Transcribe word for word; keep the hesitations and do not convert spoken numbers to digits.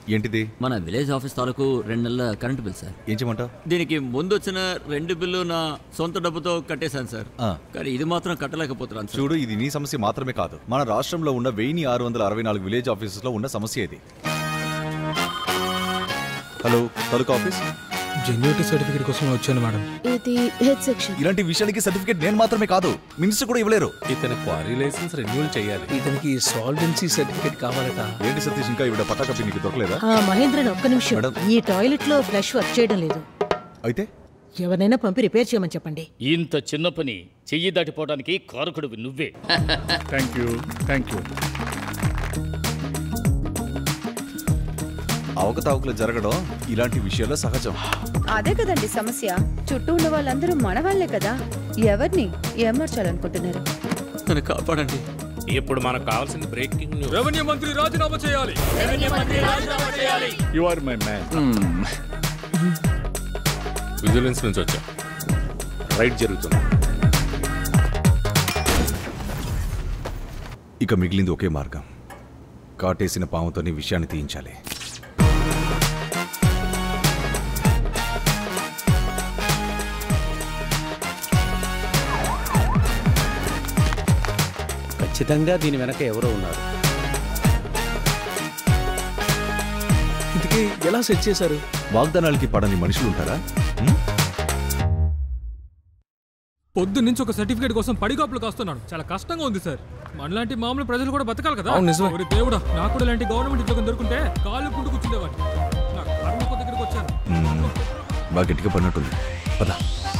ఏంటిది? మన village office తాలూకు రెండు నెలల కరెంట్ బిల్ సార్. ఏం చేయమంటావు? దీనికి ముందు వచ్చిన రెండు బిల్లు నా సొంత డబ్బుతో కట్టేశాను సార్. కానీ ఇది మాత్రం కట్టలేకపోతున్నాను సార్. చూడు, ఇది నీ సమస్య మాత్రమే కాదు, మన రాష్ట్రంలో ఉన్న వెయ్యి ఆరు వందల అరవై నాలుగు విలేజ్ ఆఫీసెస్ లో ఉన్న సమస్య ఇది. Hello, taluka office. Genuinity certificate కోసం వచ్చాను మేడం. ఇది హెడ్ సెక్షన్. ఇలాంటి విషయానికి సర్టిఫికేట్ నేను మాత్రమే కాదు, మినిస్టర్ కూడా ఇవ్వలేరు. ఇతని క్వారీ లైసెన్స్ రెన్యూల్ చేయాలి. ఇతనికి సాల్వెన్సీ సర్టిఫికేట్ కావాలట. ఏంటి సతీష్, ఇంకా ఇవిడ పట్టా కప్పి నీకు దొరకలేదా? మహేంద్రన్, ఒక్క నిమిషం. ఈ టాయిలెట్ లో ఫ్లష్ వర్క్ చేయడం లేదు. అయితే ఎవరినైనా పంపి రిపేర్ చేయమని చెప్పండి. ఇంత చిన్న పని చెయ్యి దాటిపోవడానికి కారకుడివి నువ్వే. థ్యాంక్ యూ థ్యాంక్ యూ అవకతవకలు జరగడం ఇలాంటి విషయాల్లో సహజం. అదే కదండి సమస్య. చుట్టూ ఉన్న వాళ్ళందరూ మన వాళ్ళే కదా, ఎవరిని ఏమర్చాలనుకుంటున్నారు? నన్ను కాపాడండి. ఇప్పుడు మనకు కావాల్సిన బ్రేకింగ్ న్యూస్. రెవెన్యూ మంత్రి రాజీనామా చేయాలి. You are my man. Vigilance నుంచి వచ్చా. రైట్ జరుగుతుంది. ఇక మిగిలింది ఒకే మార్గం, కాటేసిన పాముతోని విషయాన్ని తీయించాలి. ఖచ్చితంగా దీని వెనక ఎవరో ఉన్నారు. ఇంతకీ ఎలా సెట్ చేశారు? వాగ్దానాలకి పడని మనుషులు ఉంటారా? పొద్దు నుంచి ఒక సర్టిఫికేట్ కోసం పడిగాపులు కాస్తున్నాడు. చాలా కష్టంగా ఉంది సార్. మనలాంటి మామూలు ప్రజలు కూడా బతకాలి కదా. ఎవరి దేవుడా, నాకు కూడా ఇలాంటి గవర్నమెంట్ ఉద్యోగం దొరుకుంటే కాళ్ళు పుండు కూర్చుండేవాడిని. నా కర్మ దగ్గరికి వచ్చాను. బాగా గట్టిగా పడినట్టుంది. పద.